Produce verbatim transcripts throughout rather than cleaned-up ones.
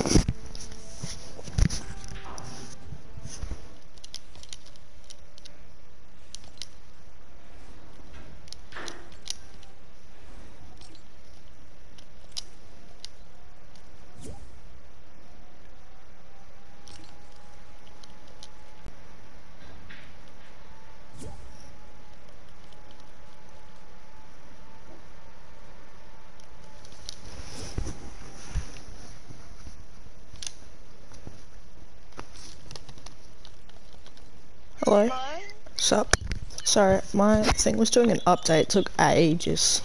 Hello? Hello? Sup? Sorry, my thing was doing an update, it took ages.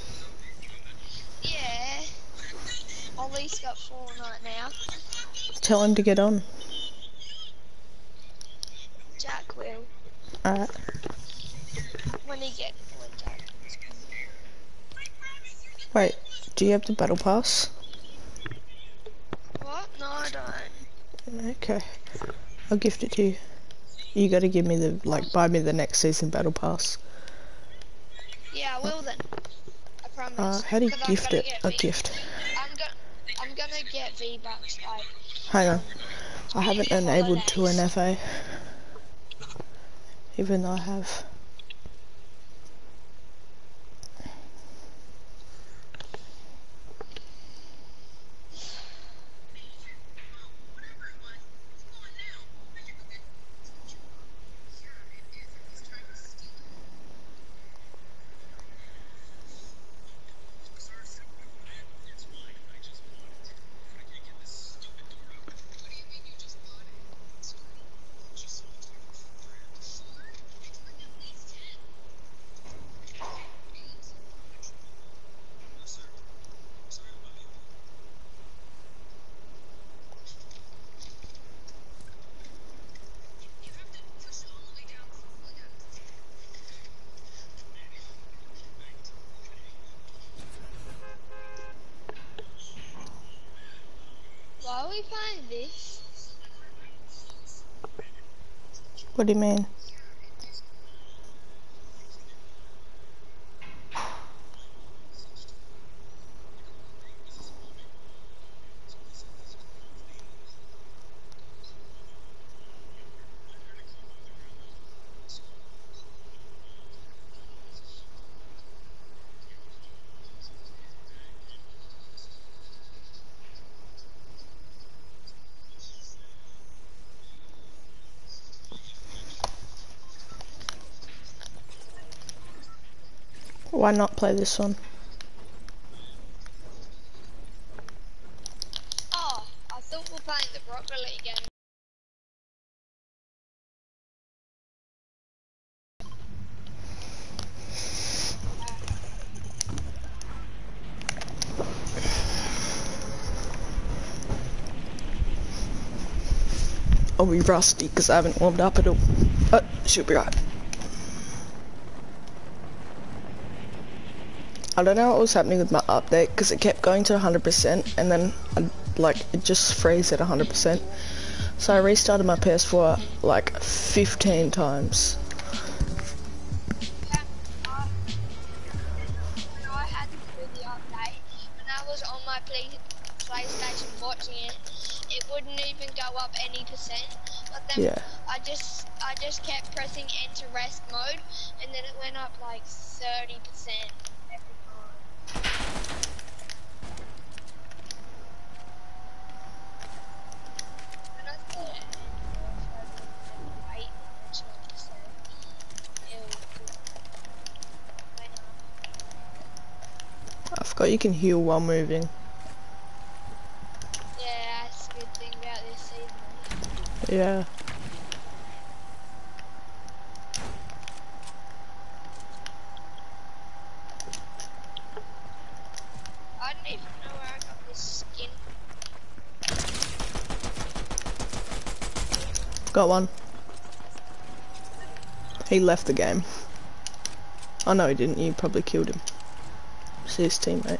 Yeah. Ollie's got Fortnite now. Tell him to get on. Jack will. Alright. When he get when Jack gets Wait, do you have the battle pass? What? No, I don't. Okay. I'll gift it to you. You gotta give me the, like, buy me the next season battle pass. Yeah, I will then. I promise. Uh, how do you 'Cause I'm gift gonna it? get A V gift. I'm gonna I'm gonna get V bucks like Hang on. um, I haven't for enabled to an holidays. F A. Even though I have. Why are we playing this? What do you mean? Why not play this one? Oh, I thought we were playing the Rocket League game. I'll be rusty because I haven't warmed up at all. But she'll be right. I don't know what was happening with my update because it kept going to one hundred percent and then I'd, like it just freeze at one hundred percent. So I restarted my P S four like fifteen times. Yeah, uh, when I had to do the update, when I was on my play, PlayStation watching it, it wouldn't even go up any percent. But then Yeah. I just I just kept pressing enter rest mode, and then it went up like thirty percent every time. When I put it in eight percent, it went up. I forgot you can heal while moving. Yeah, that's a good thing about this season. Yeah. I don't even know where I got this skin. Got one. He left the game. Oh no he didn't, you probably killed him. It's his teammate.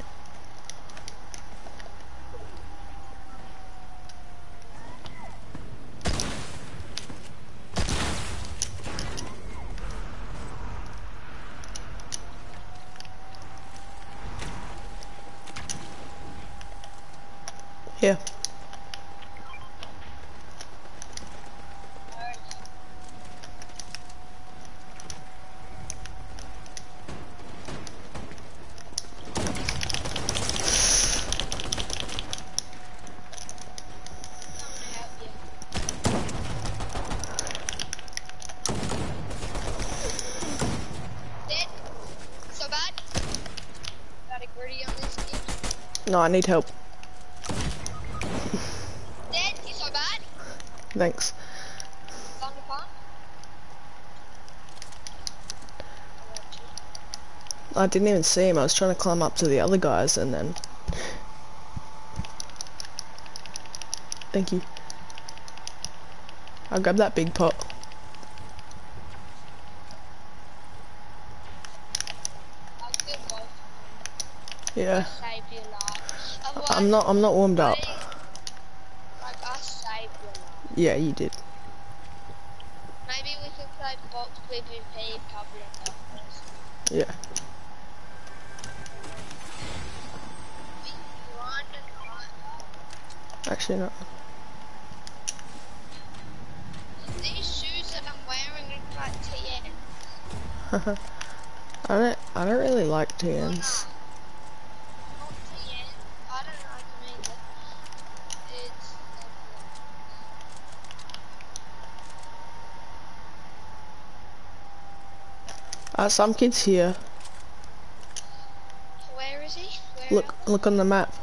Here. No, I need help. Dead, you so bad. Thanks. Found the pump. I didn't even see him. I was trying to climb up to the other guys and then... Thank you. I'll grab that big pot. I'll kill both. Yeah. Save your life. I'm Otherwise, not, I'm not warmed up. I- like I saved your life. Yeah, you did. Maybe we could play box PvP a couple of times. Yeah. Actually not. These shoes that I'm wearing look like T N. I don't, I don't really like T Ns. Not T N. I don't like them either. It's Uh, some kids here. where is he? Where Look, look on the map.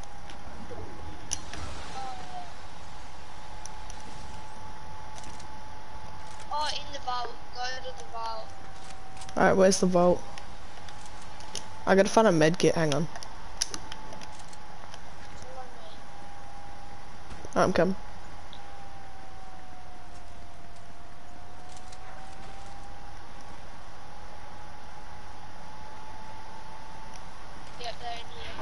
Oh, in the vault. Go to the vault. Alright, where's the vault? I gotta find a med kit, hang on. Follow me. Alright, I'm coming. Yep, they're in here.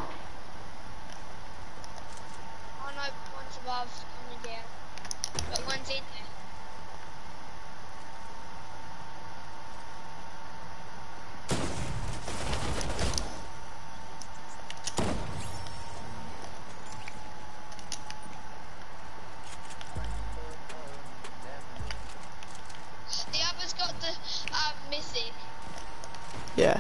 Oh no, one's above, coming down. But one's in there. The other's got the uh, mythic. Yeah.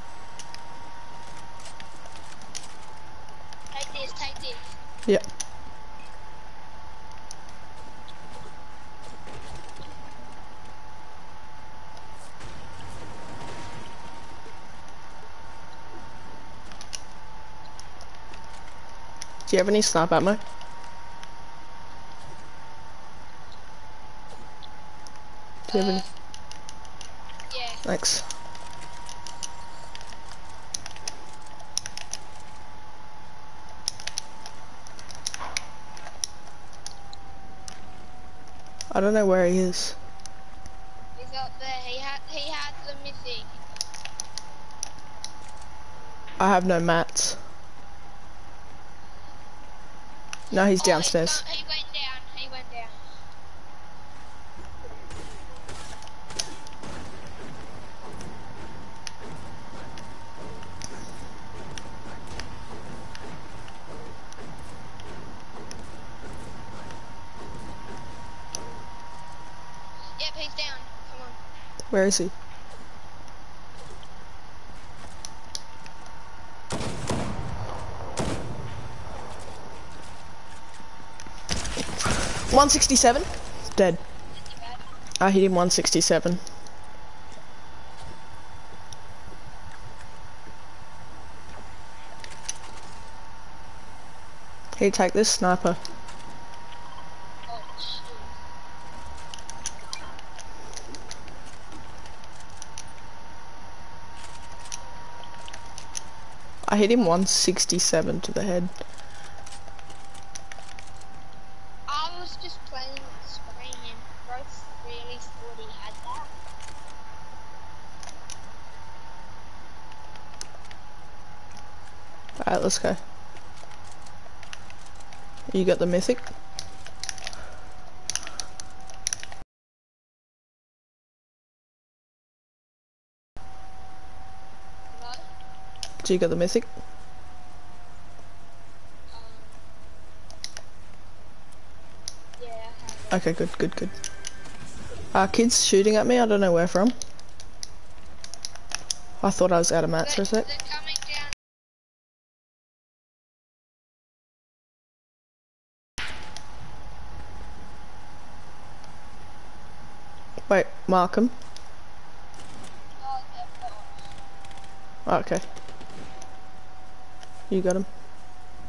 Take this, take this. Yep. Do you have any sniper ammo? Do you have any? Uh, yeah. Thanks. I don't know where he is. He's up there. He had he had the mythic. I have no mats. No, he's Oh, downstairs. He, he went down. He went down. Yep, he's down. Come on. Where is he? one sixty-seven? Dead. I hit him one sixty-seven. Here, take this sniper. Oh, shoot. I hit him one sixty-seven to the head. I was just playing spraying him. Both really thought he had that. Alright, let's go. You got the mythic? No? Do you got the mythic? Um, yeah, I have it. Okay, good, good, good. Uh, kids shooting at me, I don't know where from. I thought I was out of mats for a They're, sec. they're coming down. Wait, mark him. Oh, they're bots. Oh, okay. You got him.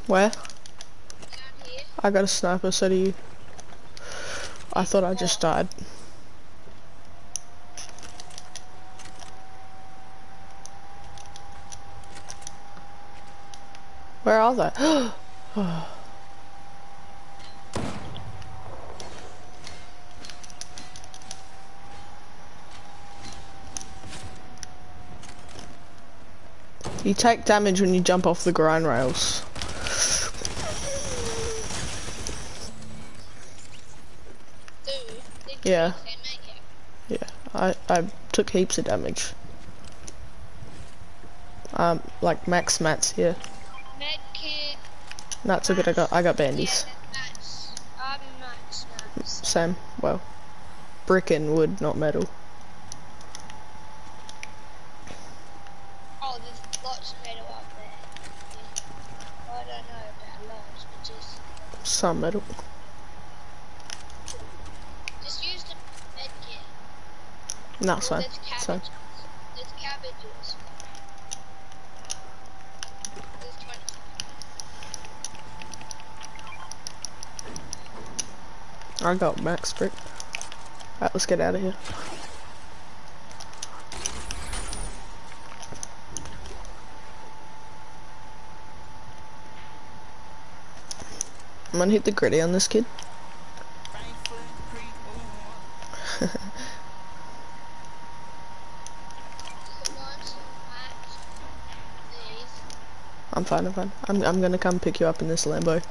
Where? Down here. I got a sniper, so do you. I thought I just died. Where are they? You take damage when you jump off the grind rails. Dude, did Yeah. you make it? Yeah, I, I took heaps of damage. Um, like max mats here. Medkit. Not so good. I got I got bandies. Yeah, that's mats. I'm mats, mats. Same. Well, brick and wood, not metal. Oh, there's lots of metal up there. Yeah. Well, I don't know about lots, but just Some metal. just use the medkit. No, Oh, it's fine. there's It's fine. cabbages. There's cabbages. There's twenty. I got max brick. Alright, let's get out of here. I'm gonna hit the gritty on this kid. I'm fine, I'm fine. I'm I'm gonna come pick you up in this Lambo.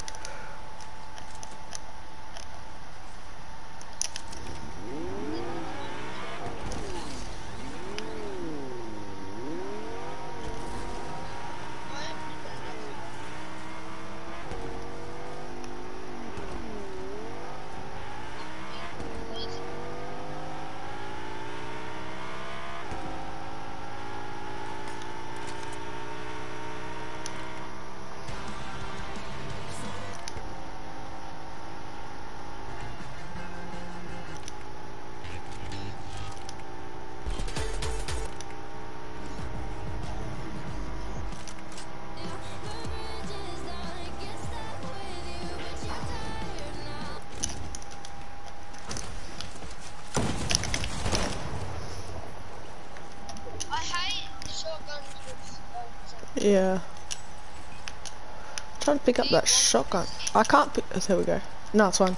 Yeah. Trying to pick up that shotgun. I can't pick. Oh, there we go. No, it's fine.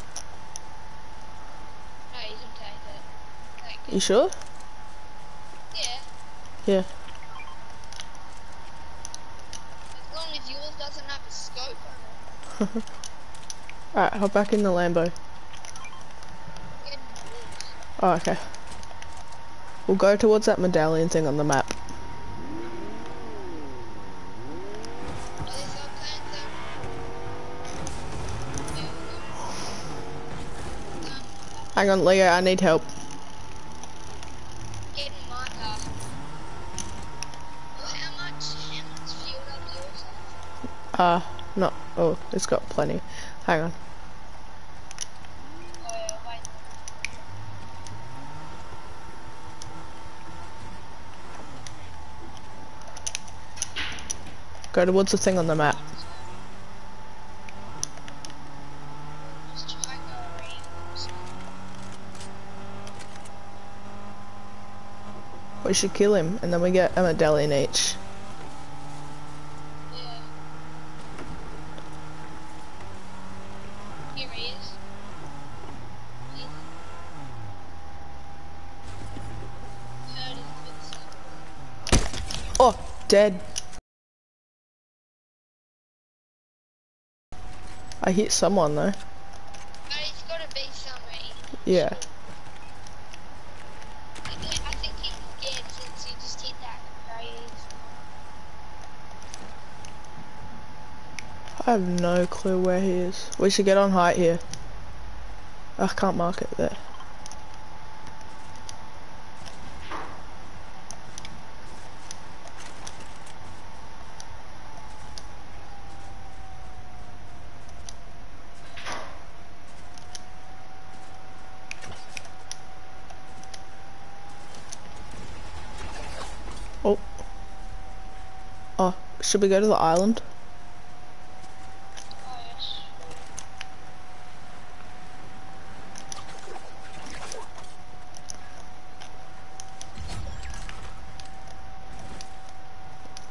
No, you can take it. Take it. You sure? Yeah, Yeah. as long as yours doesn't have a scope on it. Alright, hop back in the Lambo. Get in the woods. Oh, okay. We'll go towards that medallion thing on the map. Are they so planned there? Yeah, we'll go. Um, Hang on, Leo, I need help. Get in my car. Well, how much, how much fuel does yours have? Uh, no. Oh, it's got plenty. Hang on. Oh, yeah, wait. Go towards the thing on the map. Just try and go around. We should kill him, and then we get a medallion each. Yeah. Here he is. He's... Heard his footsteps. Oh, dead. I hit someone though. But it's gotta be somewhere. Yeah. I think I think he's scared since he just hit that grave. I have no clue where he is. We should get on height here. I can't mark it there. Oh. Oh, should we go to the island?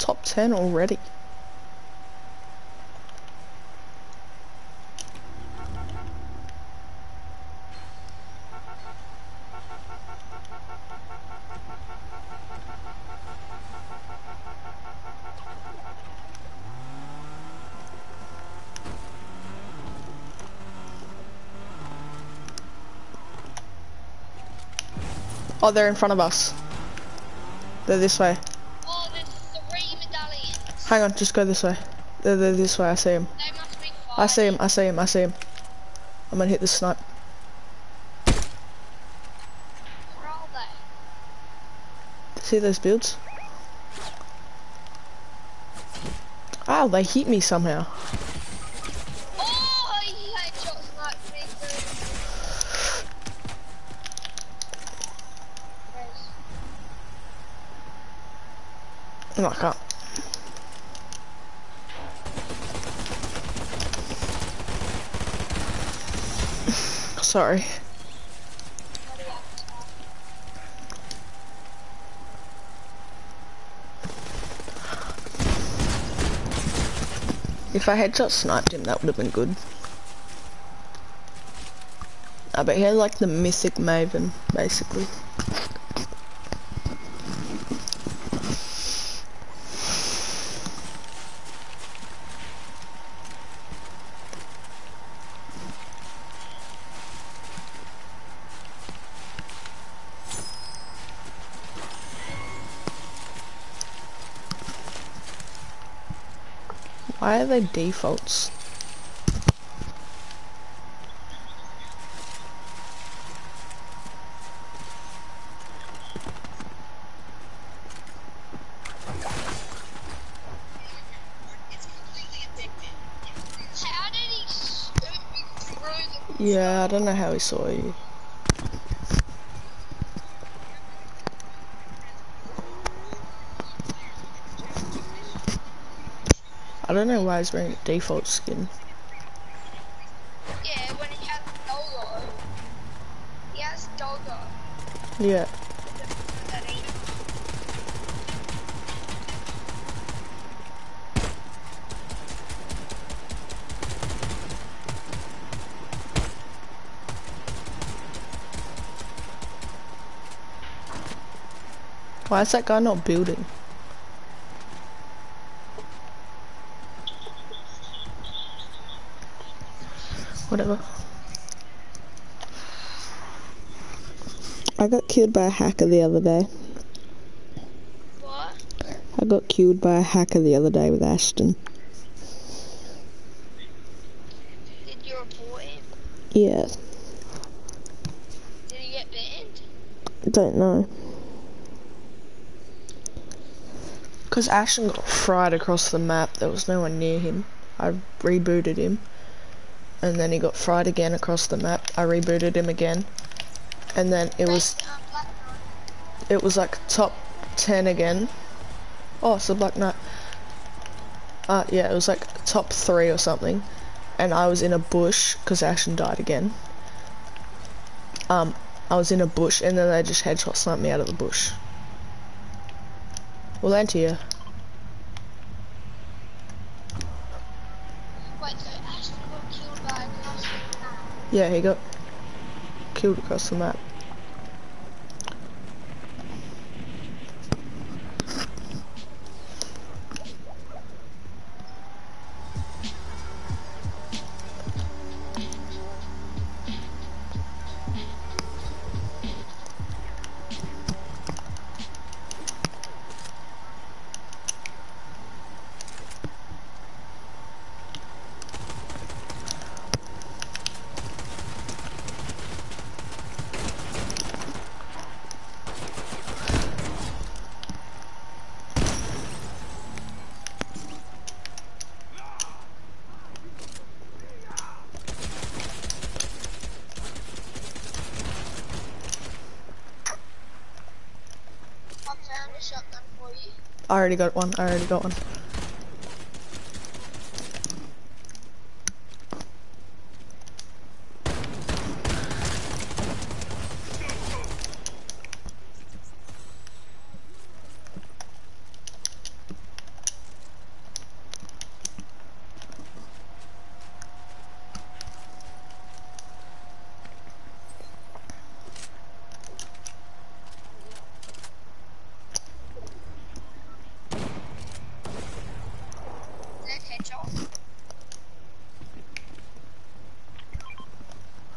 top ten already. Oh, they're in front of us. They're this way. Oh, there's three medallions. Hang on, just go this way. They're, they're this way, I see him. They must be five. I see him, I see him, I see him. I'm gonna hit the snipe. Where are they? See those builds? Oh, they hit me somehow. Oh, he headshot sniped me through. No, I can't. Sorry. If I headshot sniped him, that would have been good. I bet he had like the mythic Maven, basically. Why are they defaults? How did he shoot me through the... Yeah, I don't know how he saw you. I don't know why he's wearing a default skin. Yeah, when he has Doggo. He has Doggo. Yeah. That ain't... Why is that guy not building? Whatever. I got killed by a hacker the other day. What? I got killed by a hacker the other day with Ashton. Did you report him? Yeah. Did he get banned? Don't know. Because Ashton got fried across the map, there was no one near him. I rebooted him. And then he got fried again across the map. I rebooted him again. And then it was... It was like top ten again. Oh, it's a Black Knight. Uh, yeah, it was like top three or something. And I was in a bush, because Ashton died again. Um, I was in a bush, and then they just headshot sniped me out of the bush. We'll land here. Wait, so Ashton got killed by across the map? Yeah, he got killed across the map. Shotgun for you. I already got one, I already got one.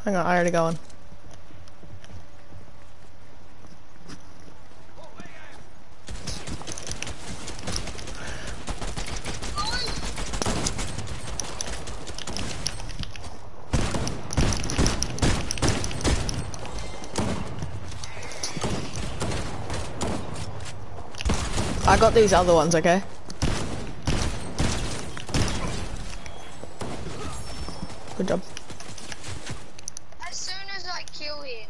Hang on, I already going. I got these other ones, okay? Good job. As soon as I kill him.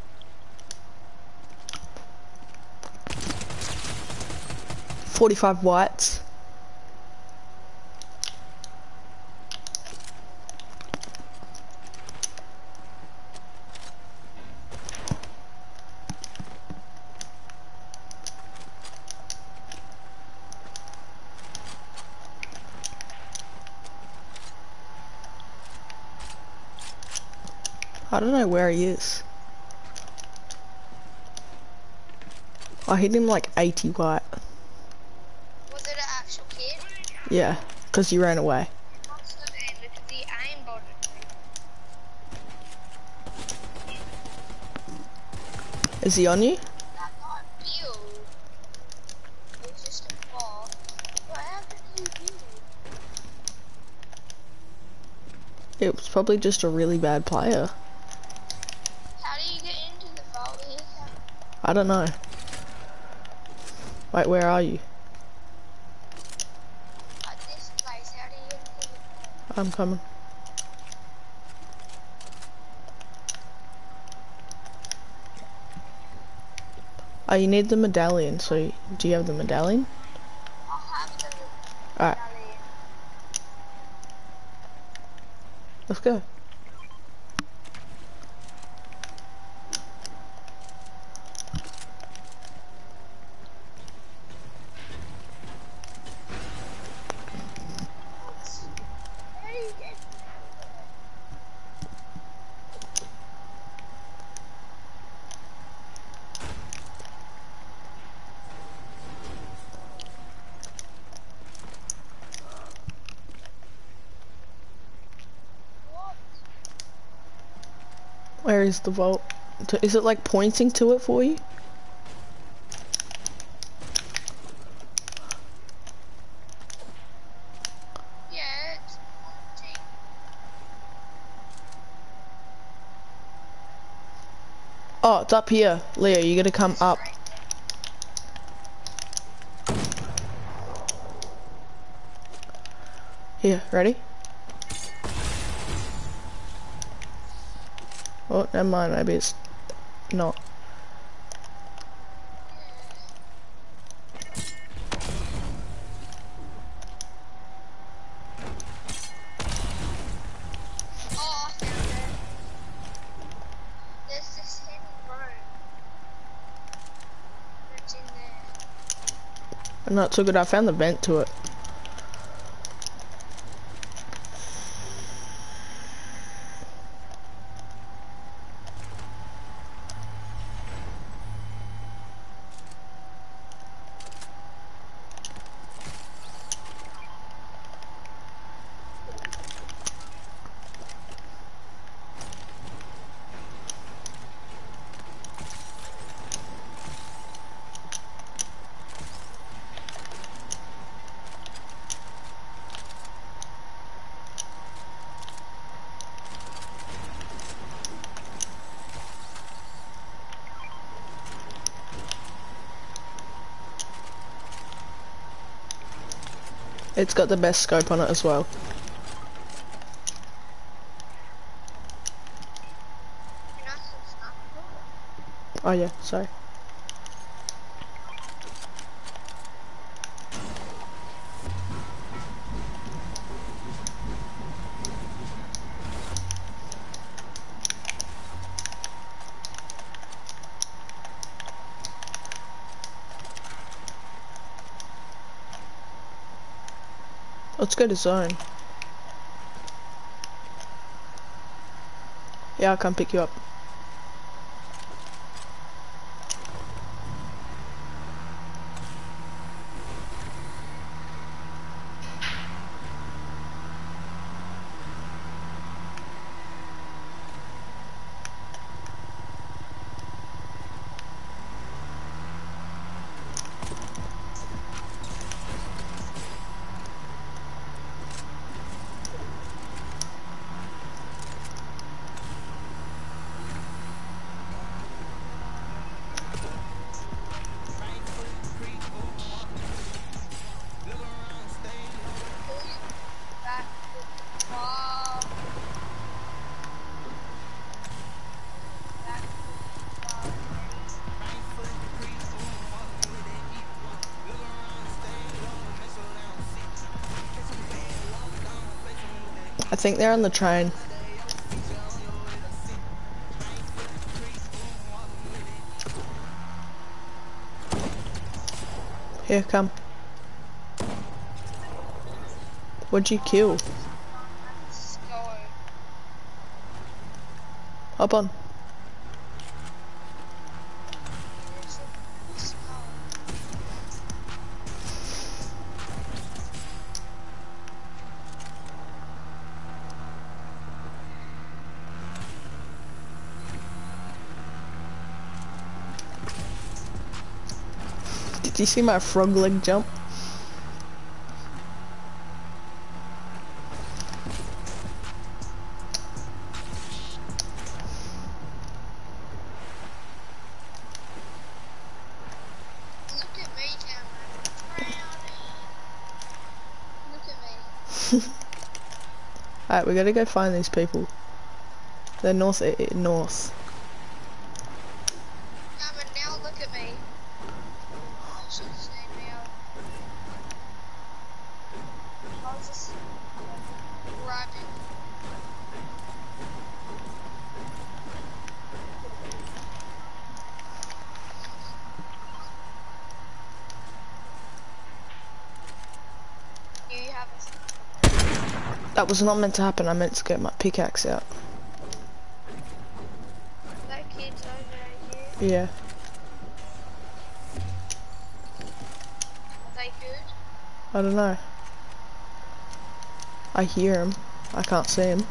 forty-five whites. I don't know where he is. I hit him like eighty white. Was it an actual kid? Yeah, because he ran away. It must have been because he aimbotted me. Is he on you? That not build. It was just a bot. What happened to you build? It was probably just a really bad player. How do you get into the vault here? I don't know. Wait, where are you? At this place, how do you get into the vault? I'm coming. Oh, you need the medallion, so do you have the medallion? I'll have the Alright, medallion. let's go. How do you get what? Where is the vault? To- Is it like pointing to it for you? Yeah, it's pointing. Oh, it's up here. Leo, you gotta come up. Straight. Here, ready? Oh, never mind, maybe it's not. Oh, I found it. There's this hidden room. It's in there. Not so good, I found the vent to it. It's got the best scope on it as well. You know, it's not cool. Oh yeah, sorry. Let's go to zone. Yeah, I'll come pick you up. I think they're on the train. Here, come. What'd you kill? Let's go. Hop on. Let's go. Did you see my frog leg jump? Look at me, Cameron. Look at me. Alright, we gotta go find these people. They're north, eh, eh, north. Cameron, now look at me. I should have seen me out. I was just grabbing. You have a That was not meant to happen. I meant to get my pickaxe out. that kid's over here. Yeah. Are they good? I don't know. I hear him. I can't see him.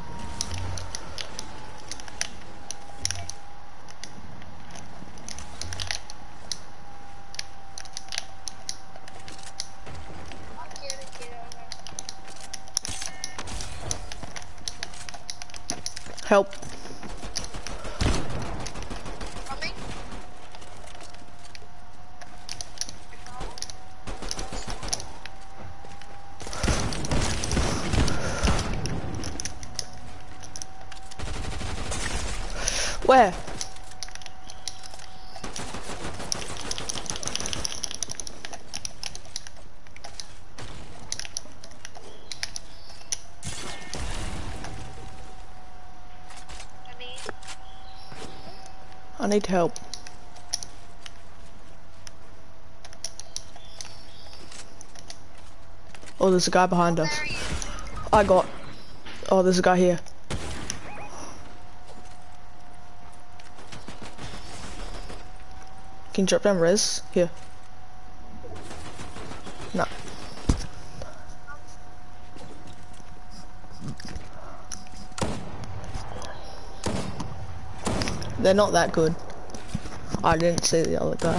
I get it, get it. Help. Coming? Where? I mean, I need help. Oh, there's a guy behind us. where are you? I got. Oh, there's a guy here. Can you drop down res? Here. No. They're not that good. I didn't see the other guy.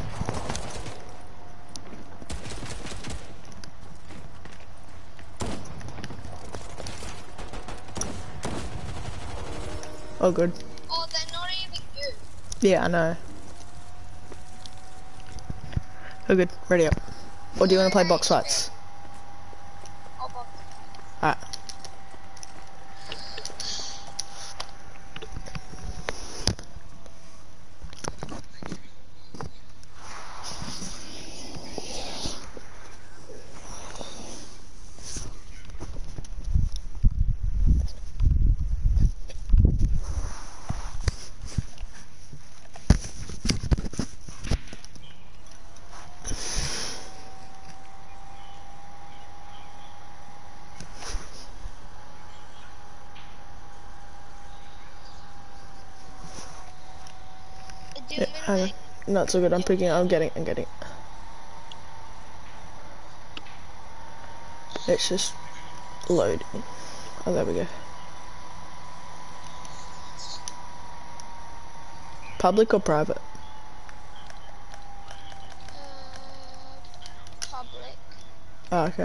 Oh, good. Oh, they're not even good. Yeah, I know. Oh, good. Ready up. Or do you want to play box fights? Oh, but Alright. do Yeah, you hang on. like, Not so good. I'm picking it. I'm getting it. I'm getting it. It's just loading. Oh, there we go. Public or private? uh, public? Oh, okay.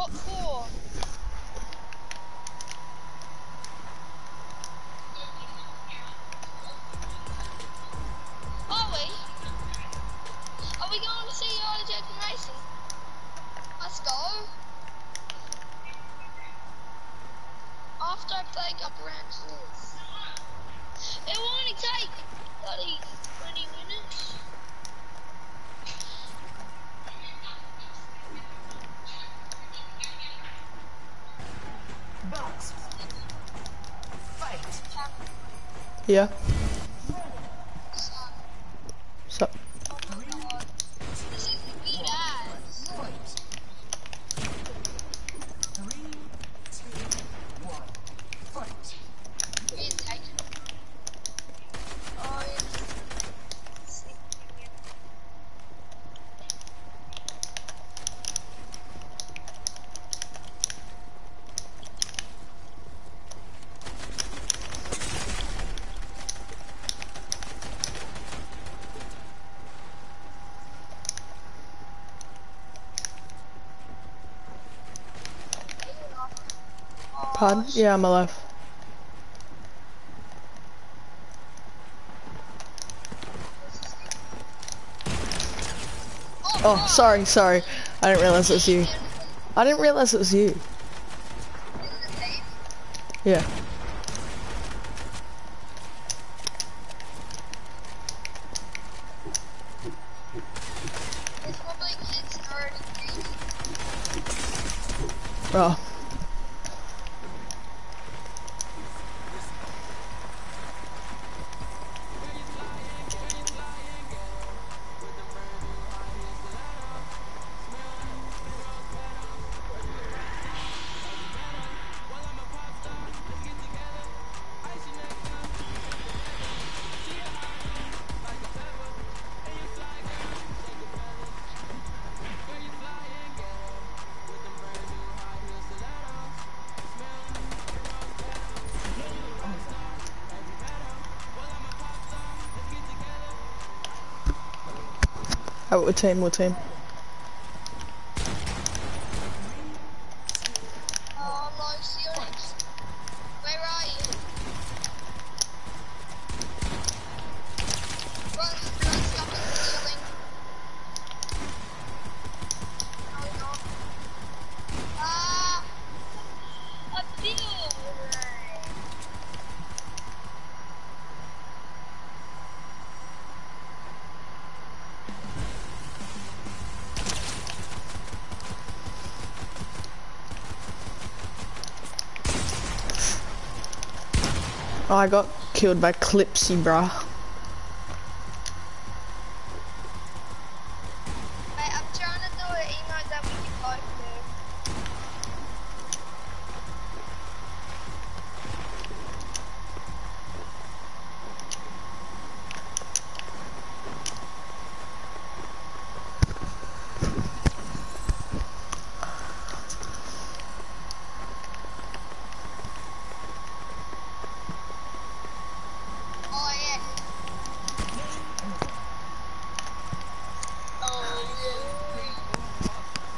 What for? Are we? Are we going to see Art of Jackson Racing? Let's go. After I play a couple rounds of this. It will only take bloody twenty minutes. Box. Fight. Yeah. So, So, oh my god. This is weird ass. Three, two, one. Fight. Weird taking. Oh, it's pardon? Yeah, I'm alive. Oh, fuck. sorry, sorry. I didn't realize it was you. In I didn't realize it was you. the team. Yeah. There's probably kids already green. Oh. Oh, what team, what team? Oh no, serious. Where are you? Run, run, stop it, stealing. Oh no. Ah! A deal! Oh, I got killed by Clipsy, bruh. Mate, I'm trying to do an emote that we can both do. Oh yeah. Oh yeah.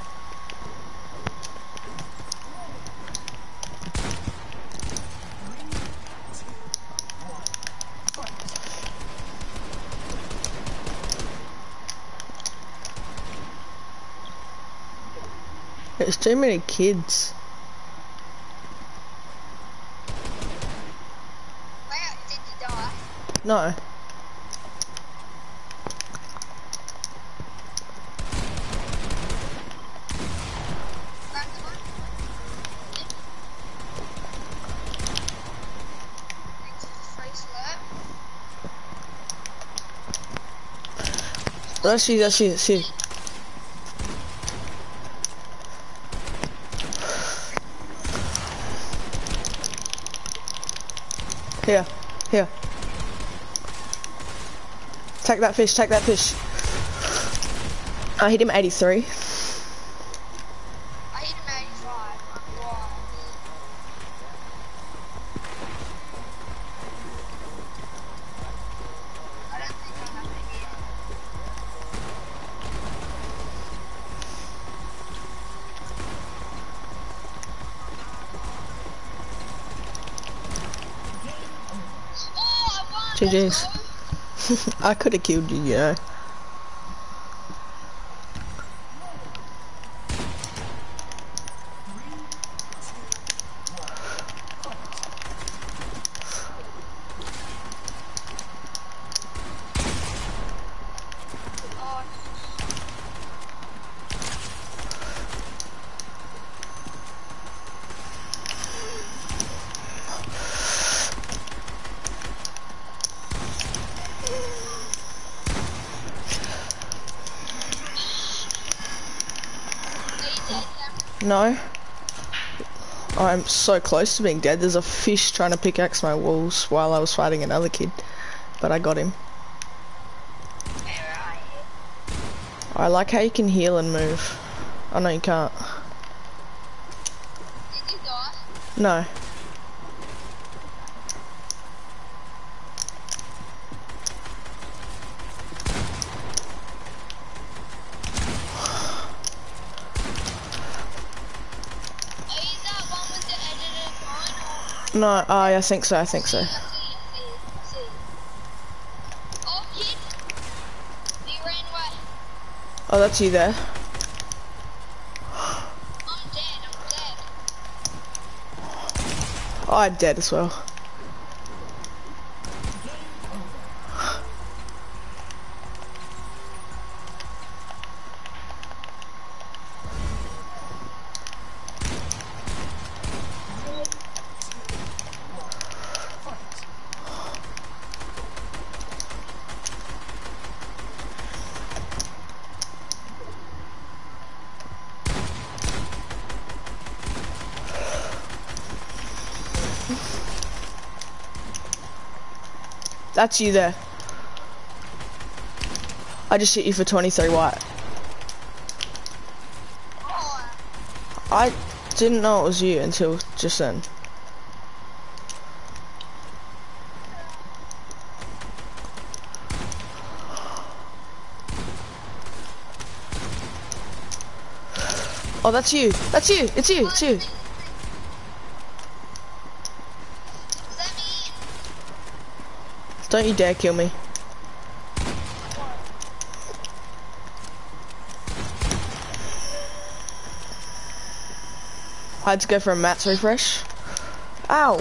There's too many kids. Where did you die? No. Back to one. Thanks for the face alert. That's you, that's you, that's you. Here, here. Take that fish, take that fish. I hit him eighty-three. I hit him eighty-five. Wow. I don't think I have it here. G G's. I could have killed you, you know. Oh, are you dead, Cameron? No. I'm so close to being dead. There's a fish trying to pickaxe my walls while I was fighting another kid. But I got him. Where are you? I like how you can heal and move. Oh no, you can't. Did you die? No. Are you that one with the edited line or? No, I, I think so, I think so. I see, I see, I see. Oh, kid! He ran away. Oh, that's you there. I'm dead, I'm dead. Oh, I'm dead as well. That's you there. I just hit you for twenty-three white. Oh, I didn't know it was you until just then. Oh, that's you. That's you. It's you. It's you. let me in. Don't you dare kill me. I had to go for a Matt's refresh. Ow.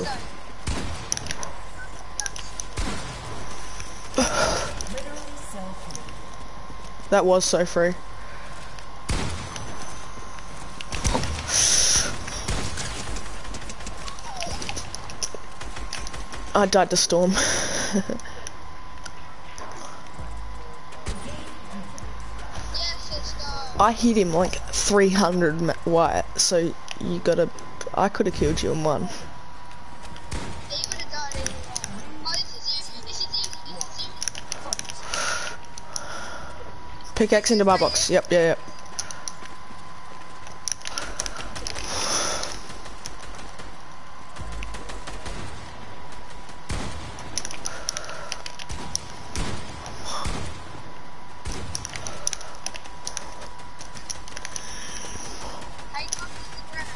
That was so free. I died to Storm. Yes, let's go. I hit him like three hundred ma- white, so you gotta. I could have killed you in one. Yeah, you would have died anyway. Oh, this is you, this is you, this is you. Pickaxe into my box. Yep, yeah, yep. Hey, come to the ground.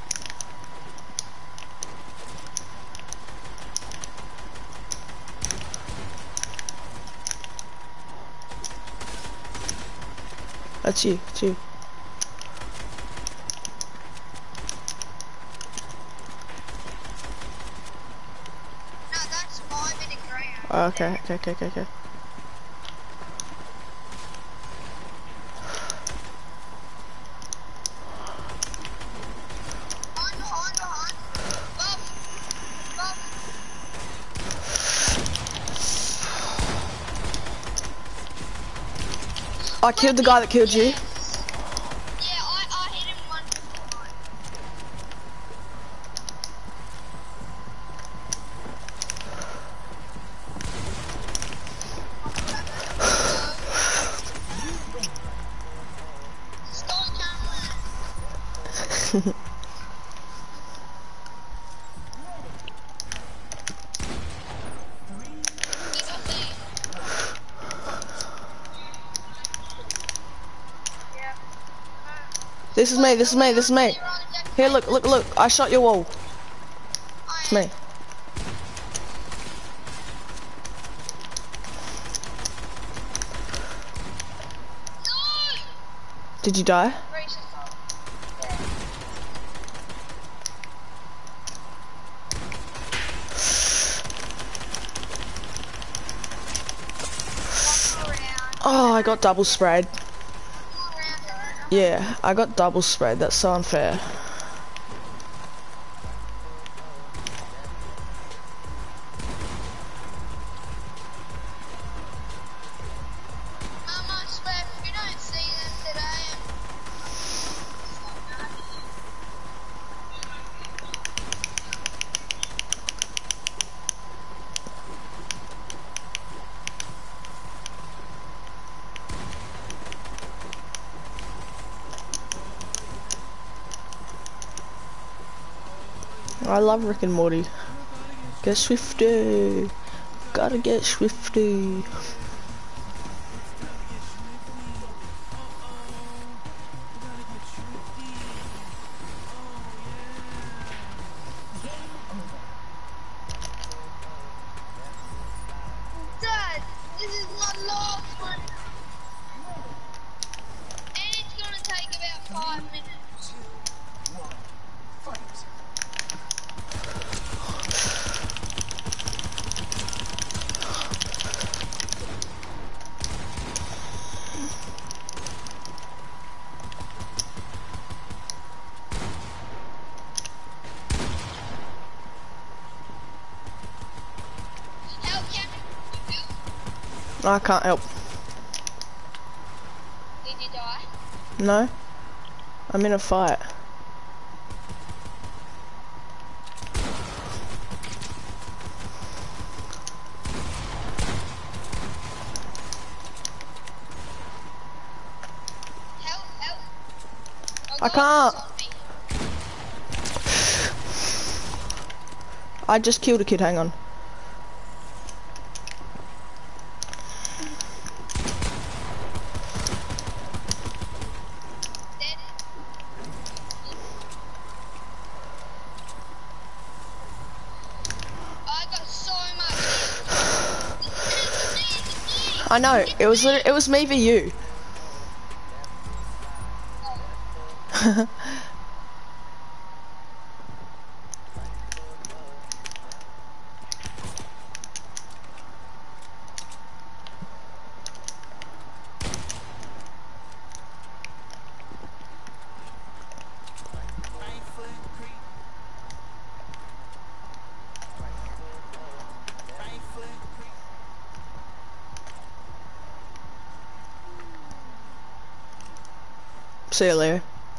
That's you. It's you. No, that's my bit of ground. Oh, okay, okay, okay, okay, okay. Behind, behind, behind. Buff, buff. I killed the guy that killed you. Yeah, I, I hit him one time. Let's go, Cameron. People think. Yeah. This is me. This is me. This is me. Here, look, look, look. I shot your wall. It's me. Did you die? Reach the top. Yeah. One more round. Oh, I got double sprayed. One more round and then Yeah, I got double sprayed. That's so unfair. Mum, I swear, if you don't see them today, it's so bad. I love Rick and Morty. Get swifty. Gotta get swifty. Dad, this is my last one. And it's gonna take about five minutes. Two, one, fight. Help, Cameron. I can't help. Did you die? No? I'm in a fight. Help, help. Oh, I God, can't. it's on me. I just killed a kid, hang on. Dead. I got so much. It's me, it's me. I know, it was lit- it was me v you. Oh, See you later.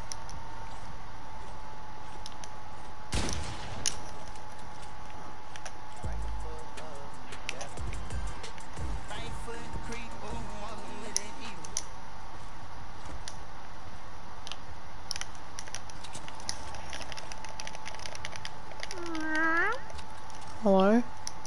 Hello?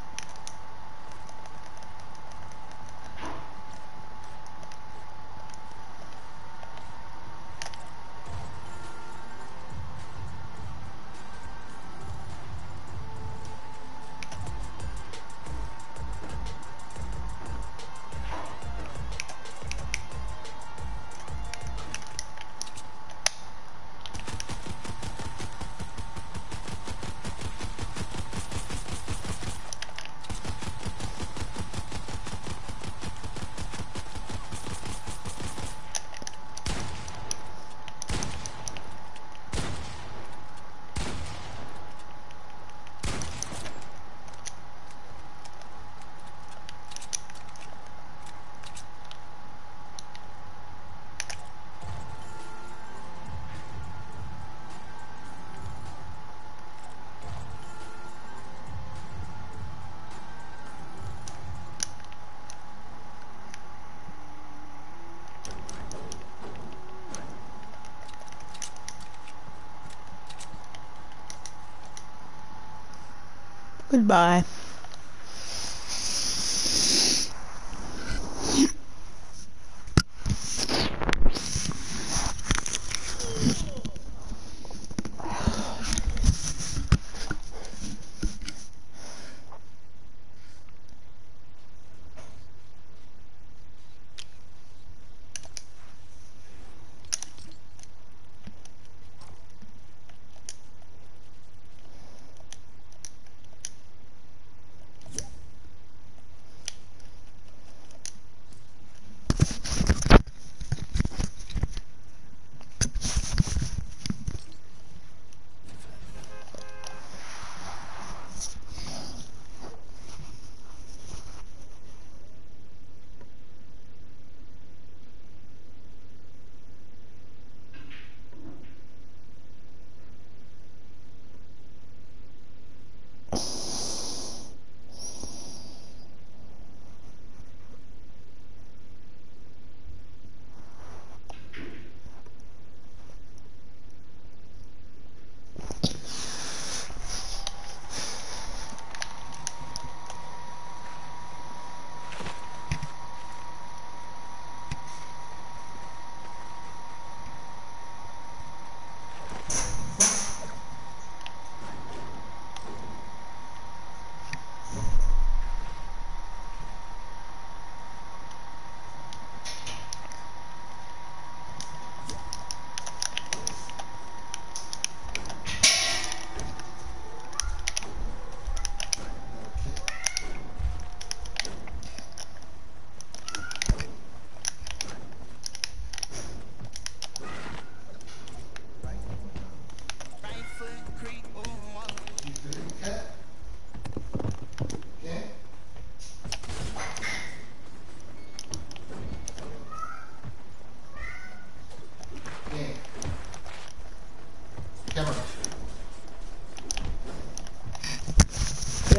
Goodbye.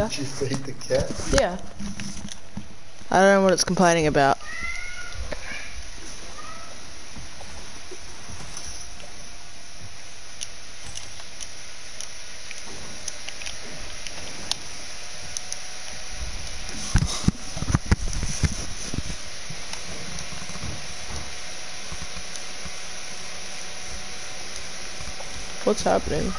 cat. Did you feed the cat? Yeah. I don't know what it's complaining about. What's happening?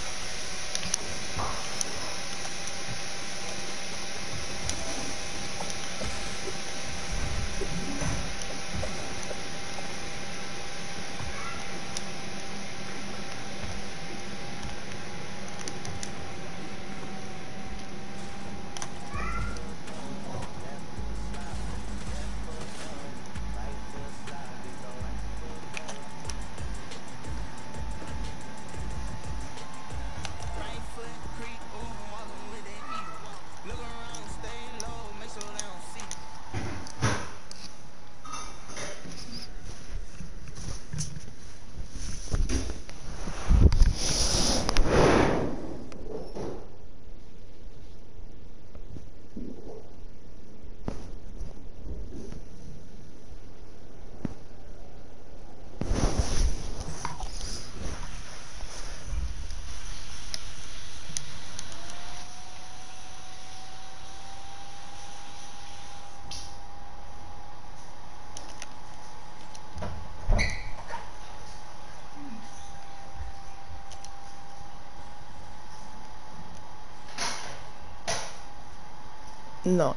No.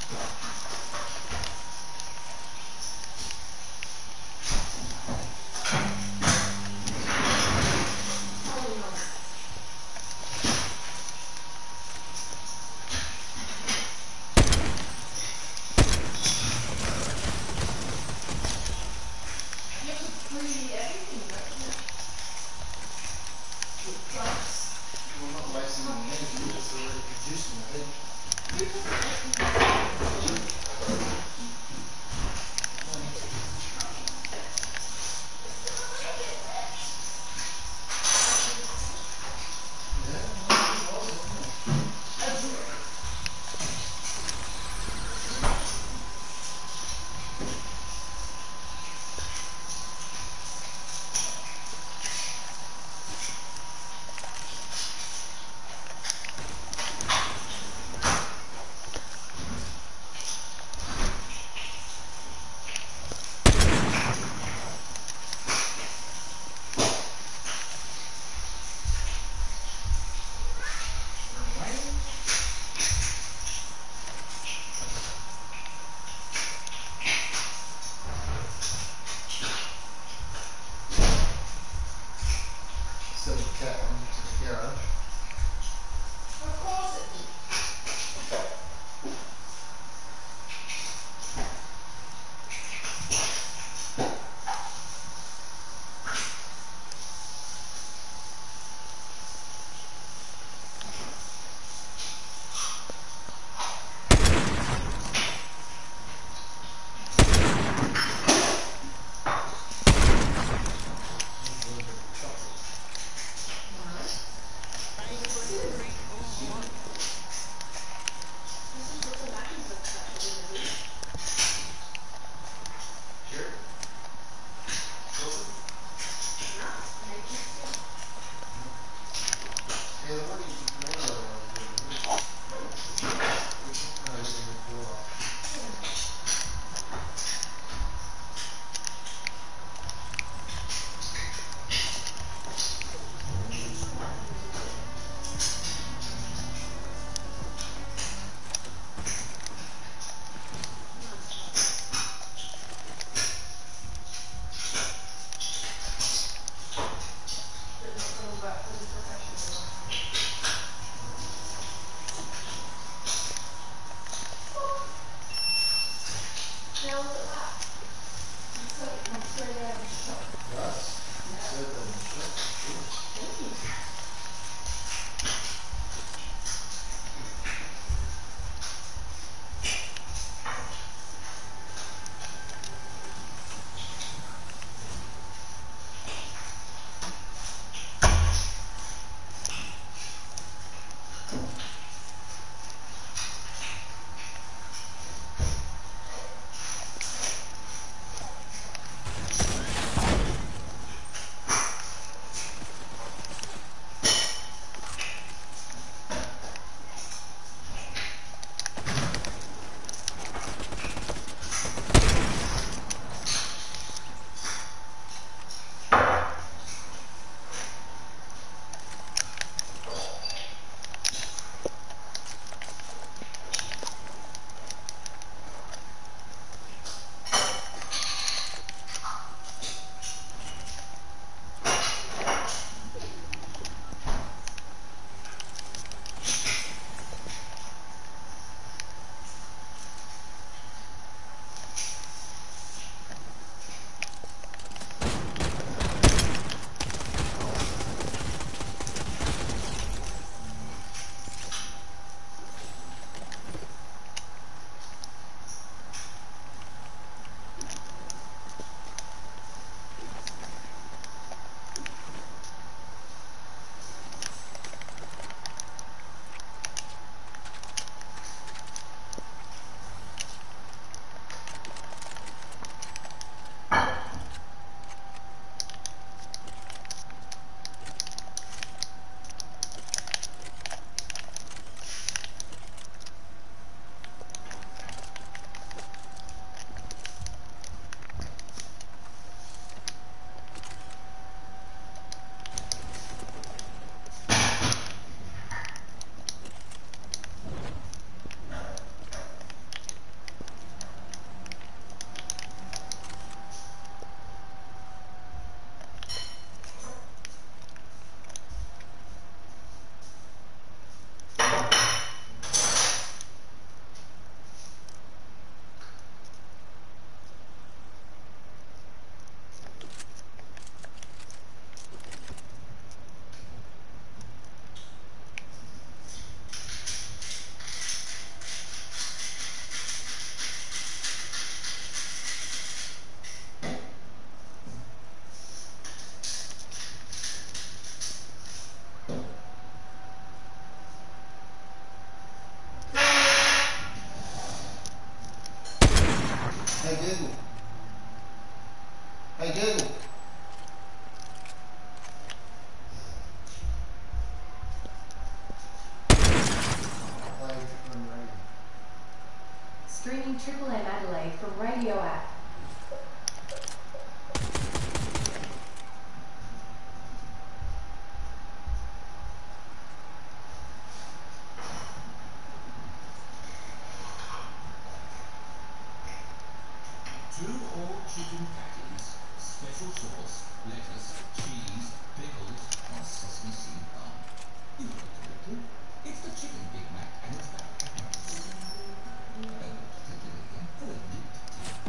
We're not wasting any energy, we're just already producing, I think. Hey Google. Hey Google. Play from radio. Streaming Triple M Adelaide from Radio app. Two all chicken patties, special sauce, lettuce, cheese, pickles, and sesame seed bun. You know it correctly. It's the Chicken Big Mac and it's back. Oh, thank you again for a neat tip.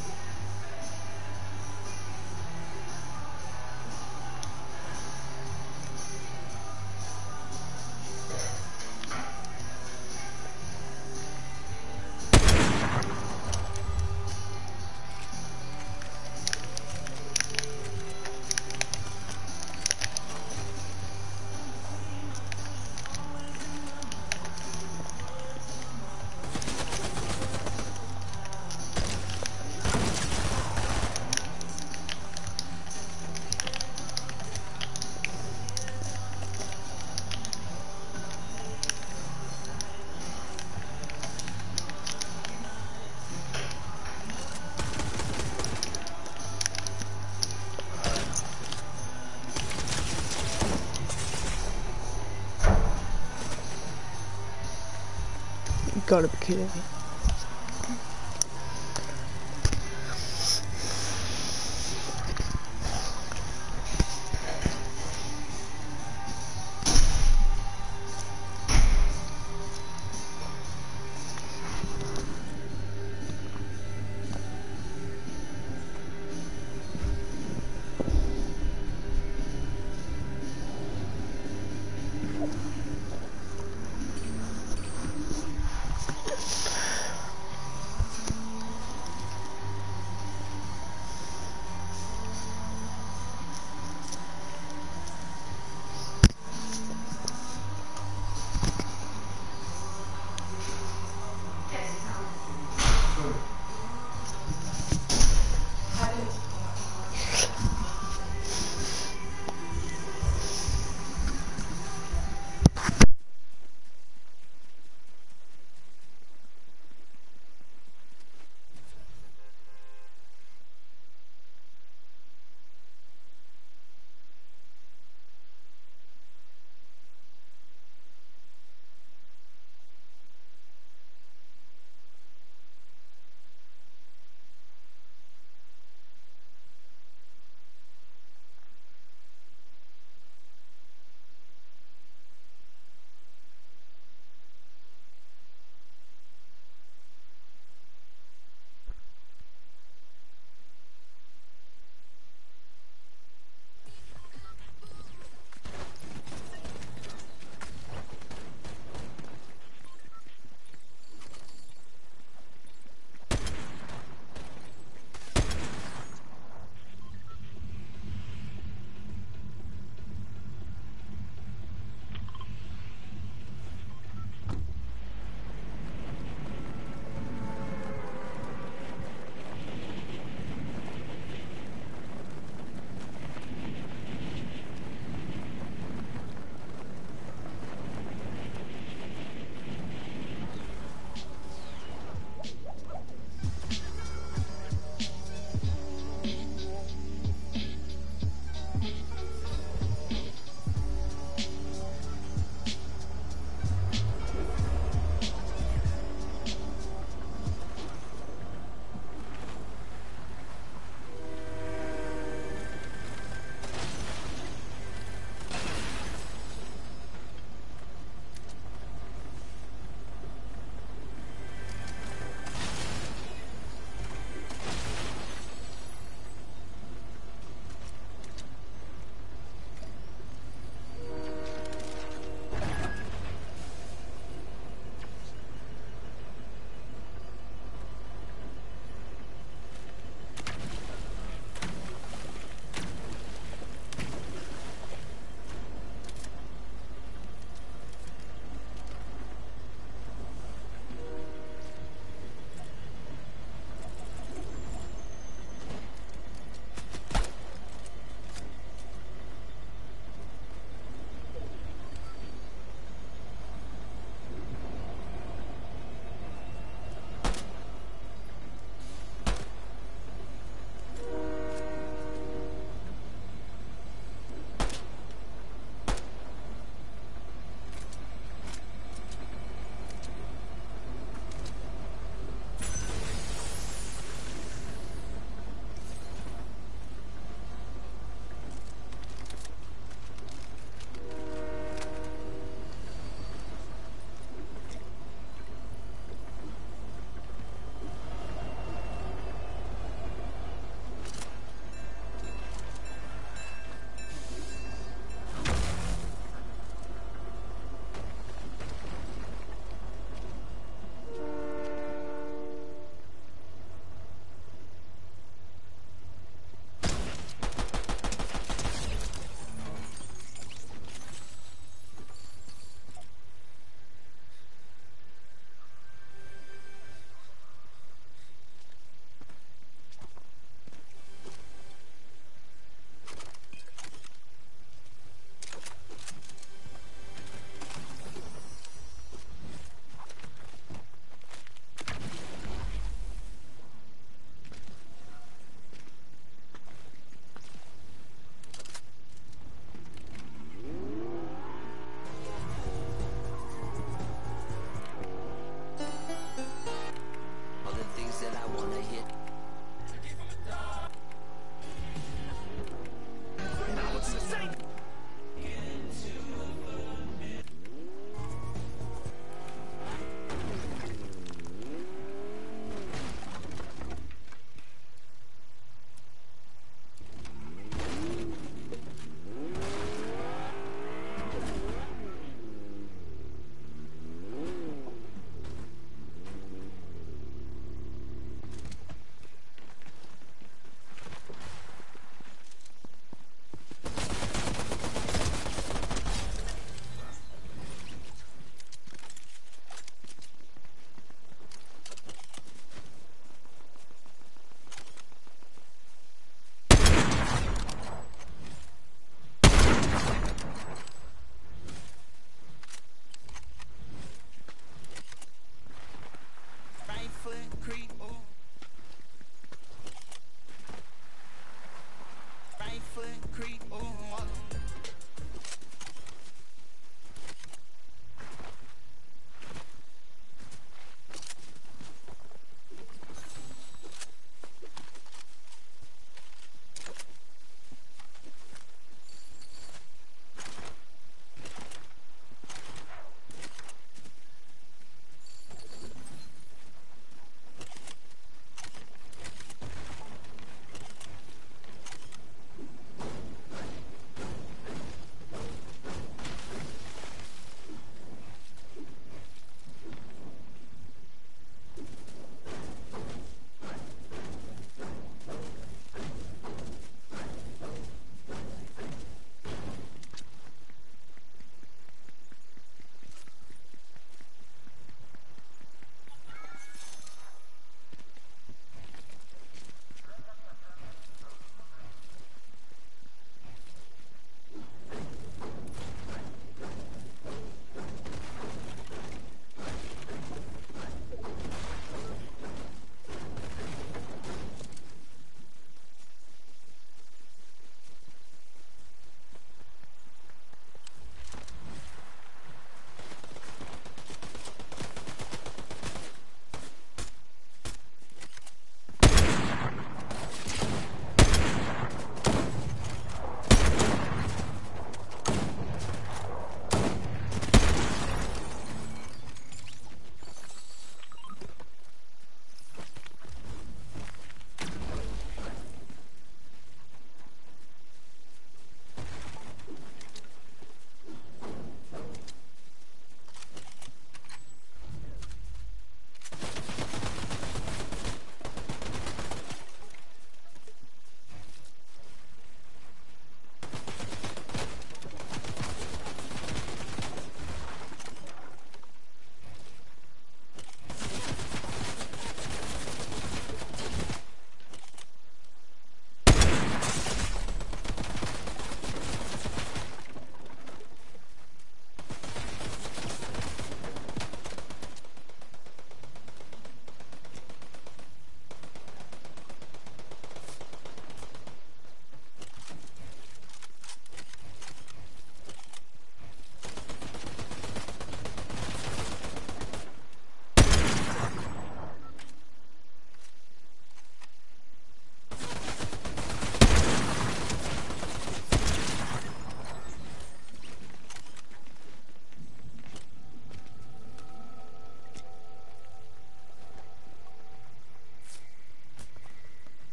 You gotta be kidding me.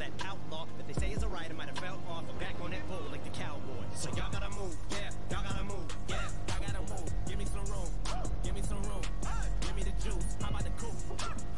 that outlaw that they say is a right. I might have fell off. I'm back on that bull like the cowboy. So y'all gotta move, yeah. Y'all gotta move, yeah. Y'all gotta move. Give me some room, give me some room. Give me the juice. How about the coupe?